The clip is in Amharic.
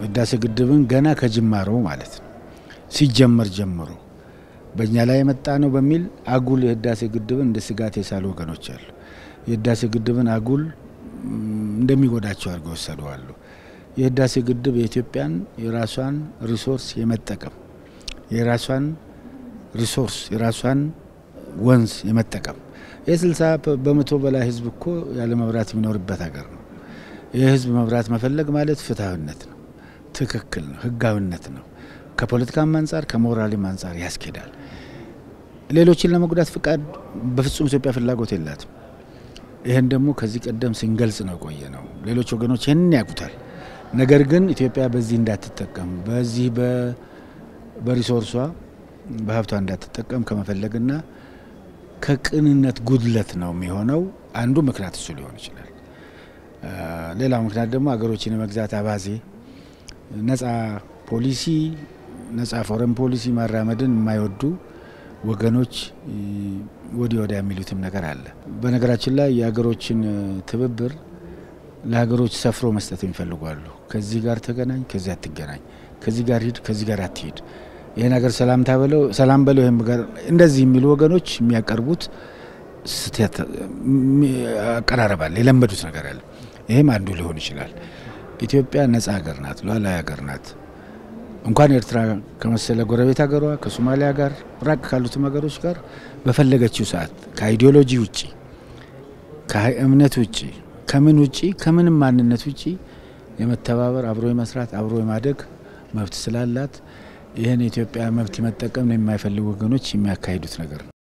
ህዳሴ ግድብን ገና ከጅማሮ ማለት ነው ሲጀመር ጀምሮ በእኛ ላይ የመጣ ነው በሚል አጉል የህዳሴ ግድብን እንደ ስጋት የሳሉ ወገኖች አሉ። የህዳሴ ግድብን አጉል እንደሚጎዳቸው አድርገው ወሰደዋል። የህዳሴ ግድብ የኢትዮጵያን የራሷን ሪሶርስ የመጠቀም የራሷን ሪሶርስ የራሷን ወንዝ የመጠቀም የ60 በመቶ በላይ ህዝብ እኮ ያለ መብራት የሚኖርበት ሀገር ነው። የህዝብ መብራት መፈለግ ማለት ፍትሃዊነት ነው፣ ትክክል ነው፣ ህጋዊነት ነው። ከፖለቲካም አንፃር ከሞራልም አንፃር ያስኬዳል። ሌሎችን ለመጉዳት ፍቃድ በፍጹም ኢትዮጵያ ፍላጎት የላትም። ይሄን ደግሞ ከዚህ ቀደም ሲንገልጽ ነው ቆየ ነው። ሌሎች ወገኖች ይሄን ያቁታል። ነገር ግን ኢትዮጵያ በዚህ እንዳትጠቀም በዚህ በሪሶርሷ በሀብቷ እንዳትጠቀም ከመፈለግና ከቅንነት ጉድለት ነው የሚሆነው። አንዱ ምክንያት እሱ ሊሆን ይችላል። ሌላው ምክንያት ደግሞ አገሮችን የመግዛት አባዜ ነፃ ፖሊሲ ነፃ ፎረን ፖሊሲ ማራመድን የማይወዱ ወገኖች ወዲያ የሚሉትም ነገር አለ። በነገራችን ላይ የአገሮችን ትብብር ለሀገሮች ሰፍሮ መስጠት ይፈልጋሉ። ከዚህ ጋር ተገናኝ፣ ከዚህ አትገናኝ፣ ከዚህ ጋር ሂድ፣ ከዚህ ጋር አትሂድ፣ ይሄ ነገር ሰላም በለው ይሄም ጋር እንደዚህ የሚሉ ወገኖች የሚያቀርቡት ስህተት አቀራረባል የለመዱት ነገር አለ። ይሄም አንዱ ሊሆን ይችላል። ኢትዮጵያ ነፃ ሀገር ናት፣ ሉዓላዊ ሀገር ናት። እንኳን ኤርትራ ከመሰለ ጎረቤት ሀገሯ ከሶማሊያ ጋር ራቅ ካሉት ሀገሮች ጋር በፈለገችው ሰዓት ከአይዲዮሎጂ ውጪ ከእምነት ውጪ ከምን ውጪ ከምንም ማንነት ውጪ የመተባበር አብሮ የመስራት አብሮ የማደግ መብት ስላላት ይሄን ኢትዮጵያ መብት መጠቀም ነው የማይፈልጉ ወገኖች የሚያካሂዱት ነገር ነው።